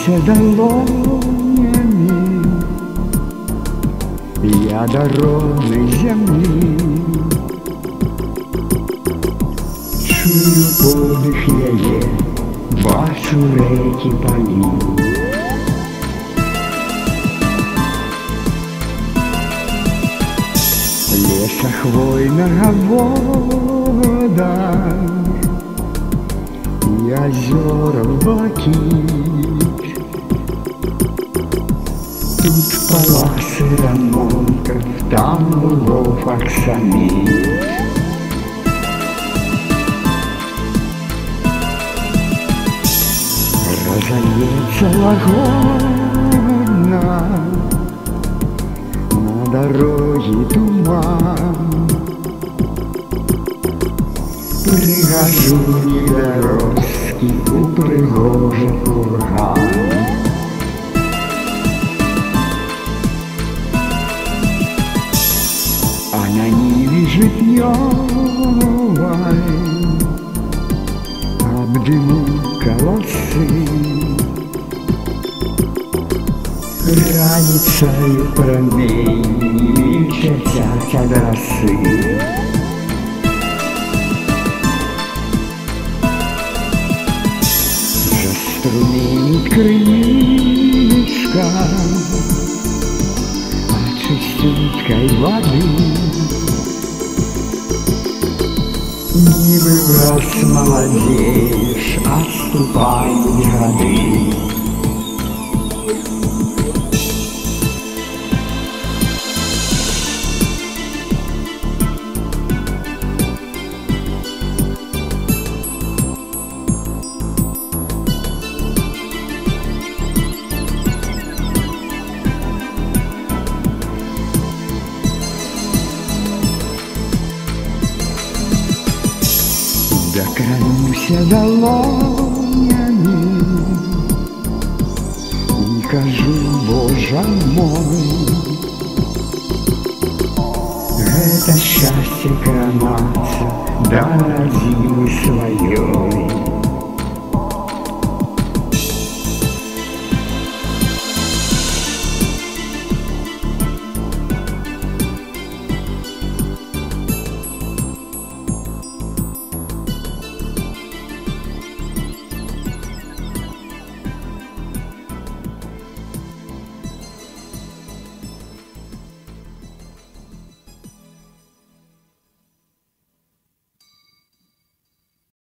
Торкнуся долонями я дороги земли, чую подих яє, бачу реки полі. Леса хвойного вода, и озера блакит. Тут паласы рамонков, там лугов аксамит. Разольется лагодно на дороге туман. Пригожу недоростки у пригожих курган. А на ниве житнёвой обдымут колосы. Раницею промень чертят от росы. Заструмит крылышко от чистенькой воды. Нивы враз молодеешь, отступают годы. Докрануся долонями и кажу, Боже мой, это счастье кранаться до родины своей.